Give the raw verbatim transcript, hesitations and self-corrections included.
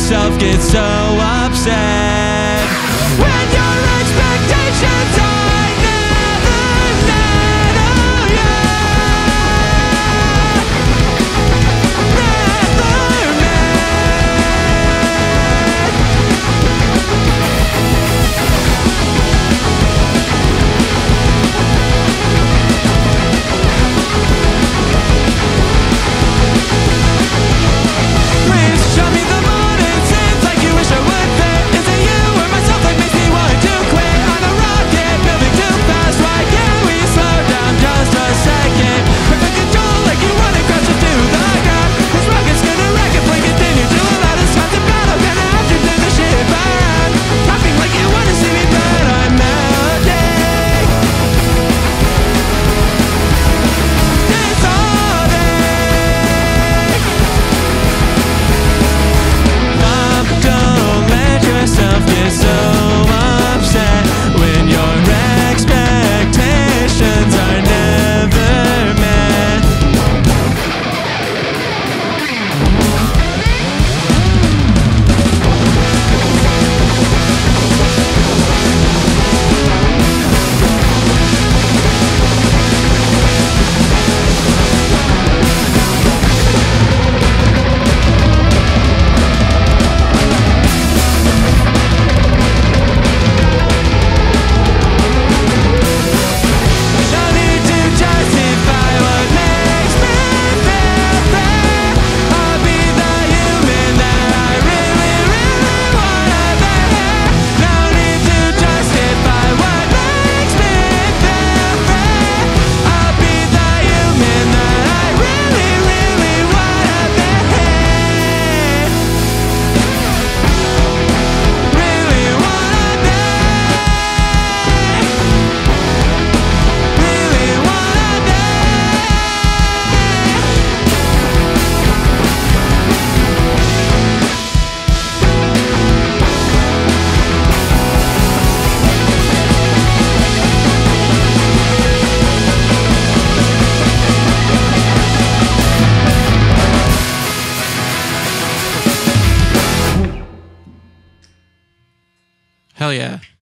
yourself get so upset when your expectations are never met. Oh yeah, never met. Please show me the morning scenes like you wish I would fit. Is it you or myself that makes me want to quit? On a rocket moving too fast, why can't we slow down just a second? Perfect control like you want to crash into the ground. This rocket's gonna wreck if we continue to allow this time to battle. Gonna have to turn the ship around. Talking like you wanna see me, but I'm melting. Dissolving. Mom, don't let yourself get so upset when your expectations are never met. No need to justify what makes me feel fair. I'll be the human that I really, really wanna be. No need to justify what makes me feel fair. I'll be the human that I really, really wanna be. Really wanna be. Really wanna be. Hell yeah.